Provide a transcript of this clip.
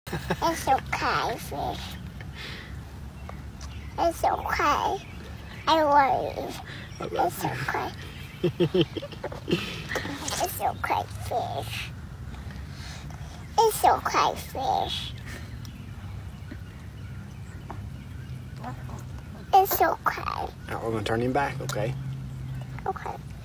It's okay, fish. It's okay. I worry. It's okay. It's okay, fish. It's okay, fish. It's okay. Now we're going to turn him back, okay? Okay.